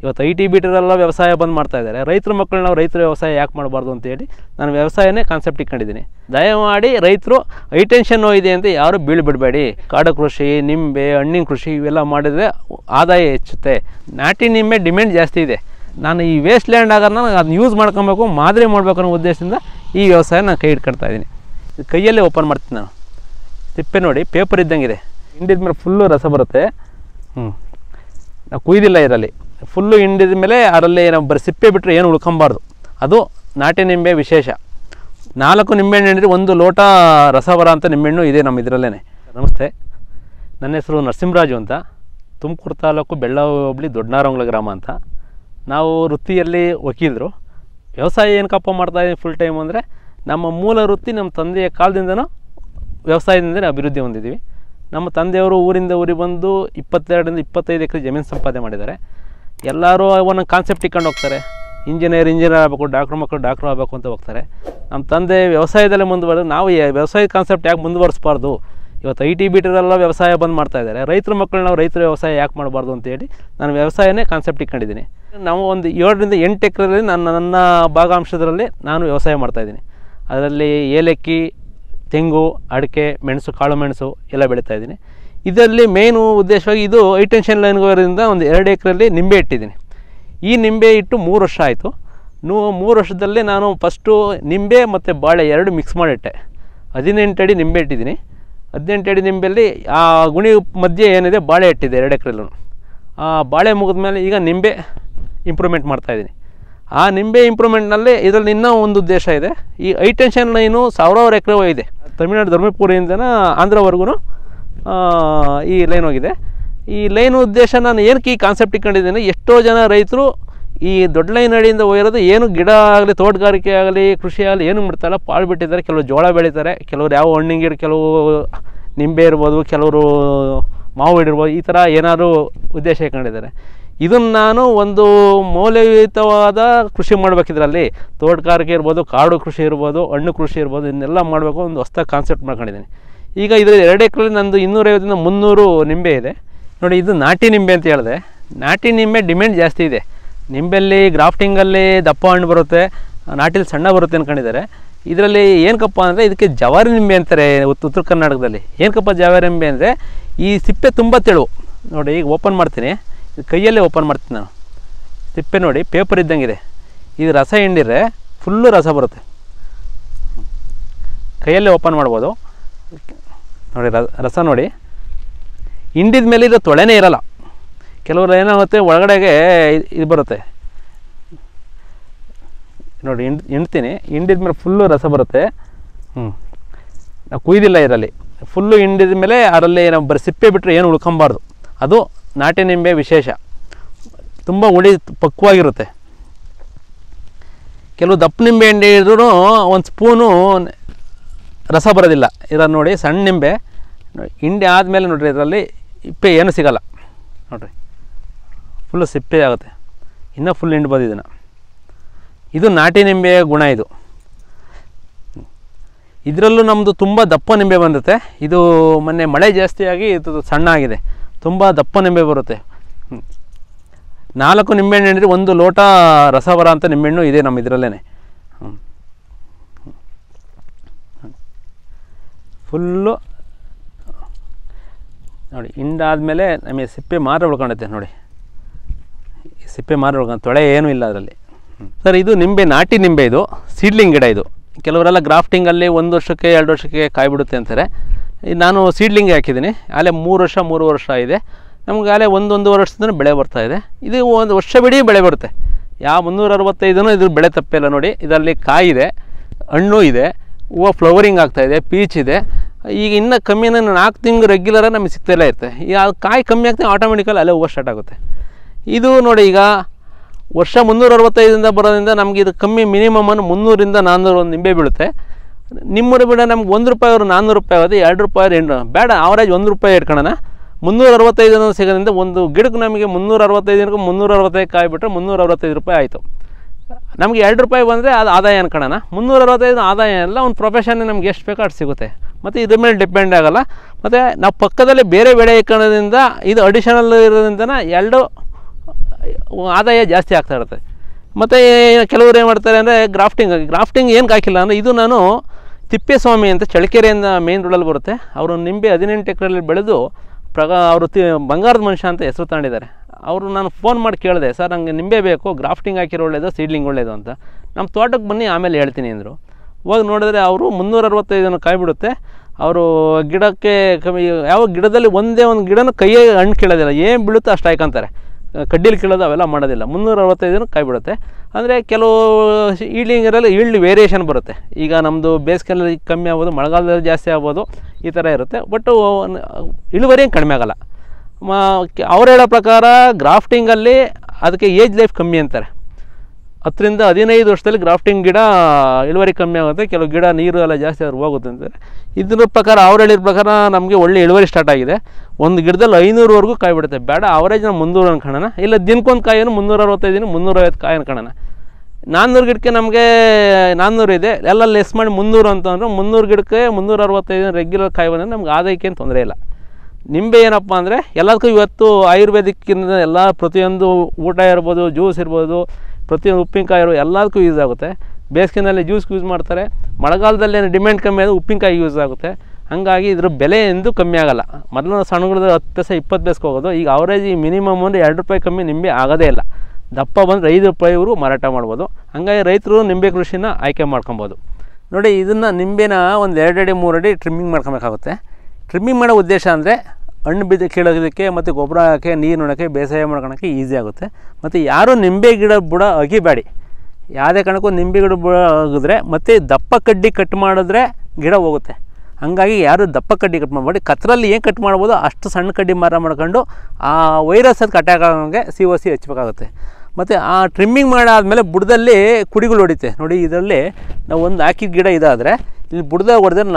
ಇವತ್ತು I T ಬಿಟರೆಲ್ಲ ವ್ಯವಸಾಯ ಬಂದು ಮಾಡ್ತಾಯಿದ್ದಾರೆ. ರೈತರ ಮಕ್ಕಳು ನಾವು ರೈತರ ವ್ಯವಸಾಯ ಯಾಕೆ ಮಾಡಬಾರ್ದು ಅಂತೇಳಿ ನಾನು ವ್ಯವಸಾಯನೇ ಕಾನ್ಸೆಪ್ಟ್ ಇಟ್ಕೊಂಡಿದ್ದೀನಿ. ದಯಮಾಡಿ ರೈತರು ಹೈಟೆನ್ಷನ್ ಇದೆ ಅಂತ ಯಾರು ಬೀಳ್ಬಿಡಬೇಡಿ. ಕಾಡು ಕೃಷಿ, ನಿಂಬೆ, ಹಣ್ಣಿನ ಕೃಷಿ ಇವೆಲ್ಲ ಮಾಡಿದರೆ ಆದಾಯ ಹೆಚ್ಚುತ್ತೆ. ನಾಟಿ ನಿಂಬೆ ಡಿಮ್ಯಾಂಡ್ ಜಾಸ್ತಿ ಇದೆ. ನಾನು ಈ ವೇಸ್ಟ್ ಲ್ಯಾಂಡ್ ಆಗೋದನ್ನ ಅದನ್ನ ಯೂಸ್ ಮಾಡ್ಕೊಬೇಕು, ಮಾದರಿ ಮಾಡಬೇಕು ಅನ್ನೋ ಉದ್ದೇಶದಿಂದ ಈ ವ್ಯವಸಾಯ ನಾನು ಕೈ ಇಟ್ಕೊಳ್ತಾ ಇದ್ದೀನಿ. ಕೈಯಲ್ಲೇ ಓಪನ್ ಮಾಡ್ತೀನಿ ನಾನು. ತಿಪ್ಪೆ ನೋಡಿ ಪೇಪರ್ ಇದ್ದಂಗಿದೆ. ಹಿಂಡಿದ ಮೇಲೆ ಫುಲ್ಲು ರಸ ಬರುತ್ತೆ. ನಾವು ಕುಯ್ದಿಲ್ಲ ಇದರಲ್ಲಿ. ಫುಲ್ಲು ಹಿಂಡಿದ ಮೇಲೆ ಅದರಲ್ಲಿ ನಾವು ಬರೀ ಸಿಪ್ಪೆ ಬಿಟ್ಟರೆ ಏನು ಉಳ್ಕೊಬಾರ್ದು. ಅದು ನಾಟಿ ನಿಂಬೆ ವಿಶೇಷ. 4 ನಿಂಬೆಹಣ್ಣು ಹಿಂಡಿದ್ರೆ 1 ಲೋಟ ರಸ ಬರೋ ಅಂಥ ನಿಂಬೆಹಣ್ಣು ಇದೆ ನಮ್ಮ ಇದರಲ್ಲೇ. ನಮಸ್ತೆ, ನನ್ನ ಹೆಸರು ನರಸಿಂಹರಾಜು ಅಂತ. ತುಮಕೂರು ತಾಲೂಕು ಬೆಳ್ಳಾವಿ ಹೋಬಳಿ ದೊಡ್ಡನಾರಂಗ್ಲ ಗ್ರಾಮ ಅಂತ. ನಾವು ವೃತ್ತಿಯಲ್ಲಿ ವಕೀಲರು. ವ್ಯವಸಾಯ ಏನಕ್ಕಪ್ಪ ಮಾಡ್ತಾಯಿದ್ದೀವಿ ಫುಲ್ ಟೈಮ್ ಅಂದರೆ, ನಮ್ಮ ಮೂಲ ವೃತ್ತಿ ನಮ್ಮ ತಂದೆಯ ಕಾಲದಿಂದನೂ ವ್ಯವಸಾಯದಿಂದಲೇ ಅಭಿವೃದ್ಧಿ ಹೊಂದಿದ್ದೀವಿ. ನಮ್ಮ ತಂದೆಯವರು ಊರಿಂದ ಊರಿಗೆ ಬಂದು 22-25 ಎಕರೆ ಜಮೀನು ಸಂಪಾದನೆ ಮಾಡಿದ್ದಾರೆ. ಎಲ್ಲರೂ ಒಂದೊಂದು ಕಾನ್ಸೆಪ್ಟ್ ಇಟ್ಕೊಂಡು ಹೋಗ್ತಾರೆ. ಇಂಜಿನಿಯರ್ ಆಗಬೇಕು, ಡಾಕ್ಟ್ರ್ ಮಕ್ಕಳು ಡಾಕ್ಟ್ರು ಆಗಬೇಕು ಅಂತ ಹೋಗ್ತಾರೆ. ನಮ್ಮ ತಂದೆ ವ್ಯವಸಾಯದಲ್ಲೇ ಮುಂದುವರೆದು ನಾವು ವ್ಯವಸಾಯದ ಕಾನ್ಸೆಪ್ಟ್ ಯಾಕೆ ಮುಂದುವರಿಸಬಾರ್ದು. ಇವತ್ತು ಐ ಟಿ ಬಿಟರೆಲ್ಲ ವ್ಯವಸಾಯ ಬಂದು ಮಾಡ್ತಾಯಿದ್ದಾರೆ. ರೈತರ ಮಕ್ಕಳು ನಾವು ರೈತರ ವ್ಯವಸಾಯ ಯಾಕೆ ಮಾಡಬಾರ್ದು ಅಂತೇಳಿ ನಾನು ವ್ಯವಸಾಯನೇ ಕಾನ್ಸೆಪ್ಟ್ ಇಟ್ಕೊಂಡಿದ್ದೀನಿ. ನಾವು ಒಂದು 7-8 ಎಕರೆಯಲ್ಲಿ ನನ್ನ ಭಾಗಾಂಶದಲ್ಲಿ ನಾನು ವ್ಯವಸಾಯ ಮಾಡ್ತಾಯಿದ್ದೀನಿ. ಅದರಲ್ಲಿ ಏಲಕ್ಕಿ, ತೆಂಗು, ಅಡಿಕೆ, ಮೆಣಸು, ಕಾಳು ಮೆಣಸು ಎಲ್ಲ ಬೆಳೀತಾಯಿದ್ದೀನಿ. ಇದರಲ್ಲಿ ಮೇನು ಉದ್ದೇಶವಾಗಿ ಇದು ಹೈಟೆನ್ಷನ್ ಲೈನ್ಗೋರಿಂದ ಒಂದು 2 ಎಕರೆಯಲ್ಲಿ ನಿಂಬೆ ಇಟ್ಟಿದ್ದೀನಿ. ಈ ನಿಂಬೆ ಇಟ್ಟು 3 ವರ್ಷ ಆಯಿತು. 3 ವರ್ಷದಲ್ಲಿ ನಾನು ಫಸ್ಟು ನಿಂಬೆ ಮತ್ತು ಬಾಳೆ 2 ಮಿಕ್ಸ್ ಮಾಡಿಟ್ಟೆ. 18 ಅಡಿ ನಿಂಬೆ ಇಟ್ಟಿದ್ದೀನಿ. 18 ಅಡಿ ನಿಂಬೆಯಲ್ಲಿ ಆ ಗುಣಿ ಮಧ್ಯೆ ಏನಿದೆ ಬಾಳೆ ಇಟ್ಟಿದೆ 2 ಎಕರೆಲ್ಲೂ. ಆ ಬಾಳೆ ಮುಗಿದ ಮೇಲೆ ಈಗ ನಿಂಬೆ ಇಂಪ್ರೂವ್ಮೆಂಟ್ ಮಾಡ್ತಾಯಿದ್ದೀನಿ. ಆ ನಿಂಬೆ ಇಂಪ್ರೂವ್ಮೆಂಟ್ನಲ್ಲಿ ಇದರಲ್ಲಿ ಇನ್ನೂ ಒಂದು ಉದ್ದೇಶ ಇದೆ. ಈ ಹೈಟೆನ್ಷನ್ ಲೈನು 1000 ಎಕರೆ ಇದೆ. ತಮಿಳುನಾಡು ಧರ್ಮಪುರಿಯಿಂದ ಆಂಧ್ರವರೆಗೂ ಈ ಲೈನ್ ಹೋಗಿದೆ. ಈ ಲೈನ್ ಉದ್ದೇಶ ನಾನು ಏನಕ್ಕೆ ಈ ಕಾನ್ಸೆಪ್ಟ್ ಇಟ್ಕೊಂಡಿದ್ದೀನಿ, ಎಷ್ಟೋ ಜನ ರೈತರು ಈ ದೊಡ್ಡ ಲೈನ್ ಅಡಿಯಿಂದ ಹೋಗಿರೋದು ಏನು ಗಿಡ ಆಗಲಿ, ತೋಟಗಾರಿಕೆ ಆಗಲಿ, ಕೃಷಿ ಆಗಲಿ ಏನು ಮಾಡ್ತಾಯಿಲ್ಲ, ಪಾಳು ಬಿಟ್ಟಿದ್ದಾರೆ. ಕೆಲವರು ಜೋಳ ಬೆಳೀತಾರೆ, ಕೆಲವರು ಯಾವ ಹಣ್ಣಿನ ಗಿಡ, ಕೆಲವು ನಿಂಬೆ ಇರ್ಬೋದು, ಕೆಲವರು ಮಾವು ಇಡಿರ್ಬೋದು. ಈ ಥರ ಏನಾದರೂ ಉದ್ದೇಶ ಇಟ್ಕೊಂಡಿದ್ದಾರೆ. ಇದನ್ನು ನಾನು ಒಂದು ಮೌಲ್ಯಯುತವಾದ ಕೃಷಿ ಮಾಡಬೇಕಿದ್ರಲ್ಲಿ, ತೋಟಗಾರಿಕೆ ಇರ್ಬೋದು, ಕಾಡು ಕೃಷಿ ಇರ್ಬೋದು, ಹಣ್ಣು ಕೃಷಿ ಇರ್ಬೋದು, ಇದನ್ನೆಲ್ಲ ಮಾಡಬೇಕು ಒಂದು ಹೊಸ ಕಾನ್ಸೆಪ್ಟ್ ಮಾಡ್ಕೊಂಡಿದ್ದೀನಿ. ಈಗ ಇದರಲ್ಲಿ 2 ಎಕರೆಯಲ್ಲಿ ನಂದು 250-300 ನಿಂಬೆ ಇದೆ. ನೋಡಿ, ಇದು ನಾಟಿ ನಿಂಬೆ ಅಂತ ಹೇಳಿದೆ. ನಾಟಿ ನಿಂಬೆ ಡಿಮ್ಯಾಂಡ್ ಜಾಸ್ತಿ ಇದೆ. ನಿಂಬೆಯಲ್ಲಿ ಗ್ರಾಫ್ಟಿಂಗಲ್ಲಿ ದಪ್ಪ ಹಣ್ಣು ಬರುತ್ತೆ, ನಾಟಿಲಿ ಸಣ್ಣ ಬರುತ್ತೆ ಅಂದ್ಕೊಂಡಿದ್ದಾರೆ. ಇದರಲ್ಲಿ ಏನಕ್ಕಪ್ಪ ಅಂದರೆ ಇದಕ್ಕೆ ಜವಾರಿ ನಿಂಬೆ ಅಂತಾರೆ ಉತ್ತರ ಕರ್ನಾಟಕದಲ್ಲಿ. ಏನಕ್ಕಪ್ಪ ಜವಾರಿ ನಿಂಬೆ ಅಂದರೆ ಈ ಸಿಪ್ಪೆ ತುಂಬ ತೆಳು. ನೋಡಿ, ಈಗ ಓಪನ್ ಮಾಡ್ತೀನಿ. ಕೈಯಲ್ಲೇ ಓಪನ್ ಮಾಡ್ತೀನಿ ನಾನು. ಸಿಪ್ಪೆ ನೋಡಿ ಪೇಪರ್ ಇದ್ದಂಗಿದೆ. ಇದು ರಸ ಹಿಂಡಿದ್ರೆ ಫುಲ್ಲು ರಸ ಬರುತ್ತೆ. ಕೈಯಲ್ಲೇ ಓಪನ್ ಮಾಡ್ಬೋದು. ನೋಡಿ ರಸ ನೋಡಿ, ಹಿಂಡಿದ ಮೇಲೆ ಇದು ತೊಳೆನೇ ಇರಲ್ಲ. ಕೆಲವರು ಏನಾಗುತ್ತೆ ಒಳಗಡೆಗೆ ಇದು ಬರುತ್ತೆ. ನೋಡಿ ಹಿಂಡ್ತೀನಿ, ಹಿಂಡಿದ ಮೇಲೆ ಫುಲ್ಲು ರಸ ಬರುತ್ತೆ. ನಾವು ಕುಯ್ದಿಲ್ಲ ಇದರಲ್ಲಿ. ಫುಲ್ಲು ಹಿಂಡಿದ ಮೇಲೆ ಅದರಲ್ಲಿ ನಾವು ಬರೀ ಸಿಪ್ಪೆ ಬಿಟ್ಟರೆ ಏನು ಉಳ್ಕೊಬಾರ್ದು. ಅದು ನಾಟಿ ನಿಂಬೆ ವಿಶೇಷ. ತುಂಬ ಹುಳಿ ಪಕ್ವಾಗಿರುತ್ತೆ. ಕೆಲವು ದಪ್ಪ ನಿಂಬೆ ಹಿಂಡಿದ್ರೂ 1 ಸ್ಪೂನು ರಸ ಬರೋದಿಲ್ಲ. ಇದನ್ನು ನೋಡಿ, ಸಣ್ಣ ನಿಂಬೆ ಹಿಂಡಿ ಆದಮೇಲೆ ನೋಡಿರಿ ಇದರಲ್ಲಿ ಇಪ್ಪೆ ಏನು ಸಿಗೋಲ್ಲ. ನೋಡಿರಿ ಫುಲ್ಲು ಸಿಪ್ಪೆ ಆಗುತ್ತೆ. ಇನ್ನೂ ಫುಲ್ ಹಿಂಡ್ಬೋದು ಇದನ್ನು. ಇದು ನಾಟಿ ನಿಂಬೆಯ ಗುಣ. ಇದರಲ್ಲೂ ನಮ್ಮದು ತುಂಬ ದಪ್ಪ ನಿಂಬೆ ಬಂದುತ್ತೆ. ಇದು ಮೊನ್ನೆ ಮಳೆ ಜಾಸ್ತಿಯಾಗಿ ಇದು ಸಣ್ಣ ಆಗಿದೆ. ತುಂಬ ದಪ್ಪ ನಿಂಬೆ ಬರುತ್ತೆ. 4 ನಿಂಬೆಹಣ್ಣು ಹಿಂಡಿದ್ರೆ 1 ಲೋಟ ರಸ ಬರೋ ಅಂಥ ನಿಂಬೆಹಣ್ಣು ಇದೆ ನಮ್ಮ ಇದರಲ್ಲೇ. ಫುಲ್ಲು ನೋಡಿ, ಹಿಂಡಾದಮೇಲೆ ನಮಗೆ ಸಿಪ್ಪೆ ಮಾತ್ರ ಉಳ್ಕೊಂಡೈತೆ. ನೋಡಿ, ಸಿಪ್ಪೆ ಮಾತ್ರ ಉಳ್ಕೊಂಡು, ತೊಳೆ ಏನೂ ಇಲ್ಲ ಅದರಲ್ಲಿ. ಸರ್, ಇದು ನಿಂಬೆ ನಾಟಿ ನಿಂಬೆ. ಇದು ಸೀಡ್ಲಿಂಗ್ ಗಿಡ. ಇದು ಕೆಲವರೆಲ್ಲ ಗ್ರಾಫ್ಟಿಂಗಲ್ಲಿ 1 ವರ್ಷಕ್ಕೆ 2 ವರ್ಷಕ್ಕೆ ಕಾಯಿ ಬಿಡುತ್ತೆ ಅಂತಾರೆ. ನಾನು ಸೀಡ್ಲಿಂಗ್ ಹಾಕಿದ್ದೀನಿ. ಅಲ್ಲೇ 3 ವರ್ಷ ಇದೆ. ನಮ್ಗೆ ಅಲ್ಲೇ 1-1.5 ವರ್ಷದಿಂದ ಬೆಳೆ ಬರ್ತಾಯಿದೆ. ಇದು 1 ವರ್ಷ ಬಿಡೀ ಬೆಳೆ ಬರುತ್ತೆ. ಯಾವ 365 ಇದ್ರ ಬೆಳೆ ತಪ್ಪಿಲ್ಲ. ನೋಡಿ, ಇದರಲ್ಲಿ ಕಾಯಿ ಇದೆ, ಹಣ್ಣು ಇದೆ, ಹೂವು ಫ್ಲವರಿಂಗ್ ಆಗ್ತಾಯಿದೆ, ಪೀಚ್ ಇದೆ. ಈಗ ಇನ್ನೂ ಕಮ್ಮಿನ 4 ತಿಂಗಳು ರೆಗ್ಯುಲರಾಗಿ ನಮಗೆ ಸಿಗ್ತಾಯಿಲ್ಲ ಇರುತ್ತೆ. ಈಗ ಕಾಯಿ ಕಮ್ಮಿ ಆಗ್ತದೆ, ಆಟೋಮೆಟಿಕಲ್ಲಿ ಅಲ್ಲೇ ಹೂವು ಸ್ಟಾರ್ಟ್ ಆಗುತ್ತೆ. ಇದು ನೋಡಿ, ಈಗ ವರ್ಷ 365 ಬರೋದ್ರಿಂದ ನಮಗೆ ಇದು ಕಮ್ಮಿ ಮಿನಿಮಮ್ 300-400 ಒಂದು ನಿಂಬೆ ಬೀಳುತ್ತೆ. ನಿಮ್ಮೂರು ಬಿಡ ನಮ್ಗೆ ₹1 ಅವರು ₹400 ಆಗೋದು, ₹2 ಬೇಡ, ಆವರೇಜ್ ₹1 ಇಟ್ಕೊಳ್ಳೋಣ. 365 ಸಿಗೋದ್ರಿಂದ ಒಂದು ಗಿಡಕ್ಕೆ ನಮಗೆ 365 365 ಕಾಯಿ ಬಿಟ್ಟರೆ ₹365 ಆಯಿತು. ನಮಗೆ ₹2 ಬಂದರೆ ಅದು ಆದಾಯ ಅನ್ಕೊಳ್ಳೋಣ. 365 ಆದಾಯ ಎಲ್ಲ ಒಂದು ಪ್ರೊಫೆಷನ್ ನಮ್ಗೆ ಎಷ್ಟು ಬೇಕೋ ಅಷ್ಟು ಸಿಗುತ್ತೆ. ಮತ್ತು ಇದ್ರ ಮೇಲೆ ಡಿಪೆಂಡ್ ಆಗೋಲ್ಲ. ಮತ್ತು ನಾವು ಪಕ್ಕದಲ್ಲಿ ಬೇರೆ ಬೆಳೆ ಇಟ್ಕೊಳ್ಳೋದ್ರಿಂದ ಇದು ಅಡಿಷನಲ್ ಇರೋದ್ರಿಂದ ಆದಾಯ ಜಾಸ್ತಿ ಆಗ್ತಾ ಇರುತ್ತೆ. ಮತ್ತು ಕೆಲವರು ಏನು ಮಾಡ್ತಾರೆ ಅಂದರೆ ಗ್ರಾಫ್ಟಿಂಗ್ ಏನಕ್ಕೆ ಹಾಕಿಲ್ಲ ಅಂದರೆ, ಇದು ನಾನು ತಿಪ್ಪೇಸ್ವಾಮಿ ಅಂತ ಚಳ್ಳಕೆರೆಯಿಂದ ಮೇನ್ ರೋಡಲ್ಲಿ ಬರುತ್ತೆ, ಅವರು ನಿಂಬೆ 18 ಎಕರೆಯಲ್ಲಿ ಬೆಳೆದು ಅವರು ಬಂಗಾರದ ಮನುಷ್ಯ ಅಂತ ಹೆಸರು ತಗೊಂಡಿದ್ದಾರೆ. ಅವರು ನಾನು ಫೋನ್ ಮಾಡಿ ಕೇಳಿದೆ, ಸರ್ ನನಗೆ ನಿಂಬೆ ಬೇಕು, ಗ್ರಾಫ್ಟಿಂಗ್ ಹಾಕಿರೋ ಒಳ್ಳೇದು ಸೀಡ್ಲಿಂಗ್ ಒಳ್ಳೇದು ಅಂತ. ನಮ್ಮ ತೋಟಕ್ಕೆ ಬನ್ನಿ ಆಮೇಲೆ ಹೇಳ್ತೀನಿ ಅಂದರು. ಹೋಗಿ ನೋಡಿದ್ರೆ ಅವರು 365 ಕಾಯಿ ಬಿಡುತ್ತೆ. ಅವರು ಗಿಡಕ್ಕೆ ಯಾವ ಗಿಡದಲ್ಲಿ ಒಂದೇ ಒಂದು ಗಿಡನ ಕೈಯೇ ಹಣ್ಣು ಕೀಳೋದಿಲ್ಲ, ಏನು ಬೀಳುತ್ತೋ ಅಷ್ಟು ಹಾಯ್ಕೊಂತಾರೆ, ಕಡ್ಡಿಲಿ ಕೀಳೋದು ಅವೆಲ್ಲ ಮಾಡೋದಿಲ್ಲ. 365 ಕಾಯಿ ಬಿಡುತ್ತೆ. ಅಂದರೆ ಕೆಲವು ಈಲ್ಡಿಂಗರಲ್ಲಿ ಈಲ್ಡ್ ವೇರಿಯೇಷನ್ ಬರುತ್ತೆ. ಈಗ ನಮ್ಮದು ಬೇಸಿಗೆಯಲ್ಲಿ ಕಮ್ಮಿ ಆಗ್ಬೋದು, ಮಳೆಗಾಲದಲ್ಲಿ ಜಾಸ್ತಿ ಆಗ್ಬೋದು, ಈ ಥರ ಇರುತ್ತೆ. ಬಟ್ಟು ಇಳುವರಿ ಕಡಿಮೆ ಆಗೋಲ್ಲ. ಅವ್ರು ಹೇಳೋ ಪ್ರಕಾರ ಗ್ರಾಫ್ಟಿಂಗಲ್ಲಿ ಅದಕ್ಕೆ ಏಜ್ ಲೈಫ್ ಕಮ್ಮಿ ಅಂತಾರೆ. 10 ರಿಂದ 15 ವರ್ಷದಲ್ಲಿ ಗ್ರಾಫ್ಟಿಂಗ್ ಗಿಡ ಇಳುವರಿ ಕಮ್ಮಿ ಆಗುತ್ತೆ, ಕೆಲವು ಗಿಡ ನೀರು ಎಲ್ಲ ಜಾಸ್ತಿ ಆದ್ರೆ ಹೋಗುತ್ತೆ ಅಂತಾರೆ. ಇದ್ರ ಪ್ರಕಾರ ಅವ್ರು ಹೇಳಿದ ಪ್ರಕಾರ ನಮಗೆ ಒಳ್ಳೆ ಇಳುವರಿ ಸ್ಟಾರ್ಟ್ ಆಗಿದೆ. ಒಂದು ಗಿಡದಲ್ಲಿ 500ವರೆಗೂ ಕಾಯಿ ಬಿಡುತ್ತೆ. ಬೇಡ ಅವರೇಜ್ ನಾವು 300 ಅನ್ಕೊಳ್ಳೋಣ, ಇಲ್ಲ ದಿನಕ್ಕೊಂದು ಕಾಯಿಯನ್ನು 365 350 ಕಾಯಿ ಅನ್ಕೊಳ್ಳೋಣ. 400 ಗಿಡಕ್ಕೆ ನಮಗೆ 400 ಇದೆ, ಎಲ್ಲ ಲೆಸ್ ಮಾಡಿ 300 ಅಂತಂದ್ರೆ 300 ಗಿಡಕ್ಕೆ 365 ರೆಗ್ಯುಲರ್ ಕಾಯಿ ಬಂದರೆ ನಮ್ಗೆ ಆದಾಯಕ್ಕೇನು ತೊಂದರೆ ಇಲ್ಲ. ನಿಂಬೆ ಏನಪ್ಪ ಅಂದರೆ ಎಲ್ಲದಕ್ಕೂ ಇವತ್ತು ಆಯುರ್ವೇದಿಕ್ಕಿಂದ ಎಲ್ಲ ಪ್ರತಿಯೊಂದು ಊಟ ಇರ್ಬೋದು, ಜ್ಯೂಸ್ ಇರ್ಬೋದು, ಪ್ರತಿಯೊಂದು ಉಪ್ಪಿನಕಾಯಿ ಇರ್ಬೋದು, ಎಲ್ಲದಕ್ಕೂ ಯೂಸ್ ಆಗುತ್ತೆ. ಬೇಸಿಗೆನಲ್ಲಿ ಜ್ಯೂಸ್ಗೆ ಯೂಸ್ ಮಾಡ್ತಾರೆ, ಮಳೆಗಾಲದಲ್ಲಿ ಏನು ಡಿಮ್ಯಾಂಡ್ ಕಮ್ಮಿ ಆದರೂ ಉಪ್ಪಿನಕಾಯಿ ಯೂಸ್ ಆಗುತ್ತೆ. ಹಾಗಾಗಿ ಇದ್ರ ಬೆಲೆ ಎಂದೂ ಕಮ್ಮಿ ಆಗೋಲ್ಲ. ಮೊದಲು ಸಣ್ಣಗಿದ್ರೆ 10 ಪೈಸೆ 20 ಪೈಸೆಗೆ ಹೋಗೋದು, ಈಗ ಅವರೇಜ್ ಮಿನಿಮಮ್ ಅಂದರೆ 2 ರೂಪಾಯಿ ಕಮ್ಮಿ ನಿಂಬೆ ಆಗೋದೇ ಇಲ್ಲ. ದಪ್ಪ ಬಂದರೆ 5 ರೂಪಾಯಿವರೆಗೂ ಮಾರಾಟ ಮಾಡ್ಬೋದು. ಹಾಗಾಗಿ ರೈತರು ನಿಂಬೆ ಕೃಷಿನ ಆಯ್ಕೆ ಮಾಡ್ಕೊಬೋದು. ನೋಡಿ, ಇದನ್ನು ನಿಂಬೆನ ಒಂದು 2 ಅಡಿ 3 ಅಡಿ ಟ್ರಿಮ್ಮಿಂಗ್ ಮಾಡ್ಕೊಬೇಕಾಗುತ್ತೆ. ಟ್ರಿಮ್ಮಿಂಗ್ ಮಾಡೋ ಉದ್ದೇಶ ಅಂದರೆ ಹಣ್ಣು ಬಿದ್ದು ಕೀಳೋದಕ್ಕೆ ಮತ್ತು ಗೊಬ್ಬರ ಹಾಕಿ ನೀರು ನೋಡೋಕ್ಕೆ ಬೇಸಾಯ ಮಾಡ್ಕೊಳಕ್ಕೆ ಈಸಿ ಆಗುತ್ತೆ. ಮತ್ತು ಯಾರೂ ನಿಂಬೆ ಗಿಡ ಬುಡ ಅಗಿಬೇಡಿ, ಯಾವುದೇ ಕಾರಣಕ್ಕೂ ನಿಂಬೆ ಗಿಡ ಬುಡ ಅಗಿದ್ರೆ ಮತ್ತು ದಪ್ಪ ಕಡ್ಡಿ ಕಟ್ ಮಾಡಿದ್ರೆ ಗಿಡ ಹೋಗುತ್ತೆ. ಹಾಗಾಗಿ ಯಾರು ದಪ್ಪ ಕಡ್ಡಿ ಕಟ್ ಮಾಡಬೇಡಿ. ಕತ್ತರಲ್ಲಿ ಏನು ಕಟ್ ಮಾಡ್ಬೋದು ಅಷ್ಟು ಸಣ್ಣ ಕಡ್ಡಿ ಮರ ಮಾಡ್ಕೊಂಡು ಆ ವೈರಸ್ ಅದಕ್ಕೆ ಅಟ್ಯಾಕ್ ಆಗೋಂಗೆ COC ಹಚ್ಚಬೇಕಾಗುತ್ತೆ. ಮತ್ತು ಆ ಟ್ರಿಮ್ಮಿಂಗ್ ಮಾಡಾದಮೇಲೆ ಬುಡದಲ್ಲಿ ಕುಡಿಗಳು ಹೊಡಿತೆ ನೋಡಿ. ಇದರಲ್ಲಿ ನಾವು ಒಂದು ಹಾಕಿದ ಗಿಡ ಇದಾದರೆ ಇಲ್ಲಿ ಬುಡದಾಗ ಹೊಡೆದ್ರೆ